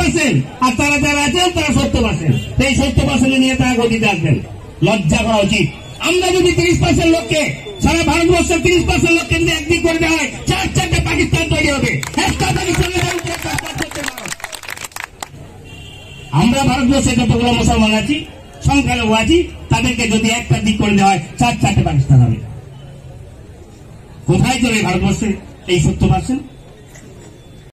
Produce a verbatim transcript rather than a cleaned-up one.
Percent, আর তারা যারা আছেন তারা সত্তর পার্সেন্ট। এই সত্তর পার্সেন্ট নিয়ে তারা গতিতে আসবেন, লজ্জা করা উচিত। আমরা যদি তিরিশ পার্সেন্ট লোককে, সারা ভারতবর্ষের তিরিশ পার্সেন্ট লোককে যদি একদিক করে দেওয়া হয়, চার চারটে পাকিস্তান তৈরি হবে। একটা পাকিস্তানের আমরা ভারতবর্ষে যতগুলো মুসলমান আছি, সংখ্যালঘু আছি, তাদেরকে যদি একটা দিক করে দেওয়া হয়, চার চারটে পাকিস্তান হবে। কোথায় চলে ভারতবর্ষে এই সত্তর পার্সেন্ট?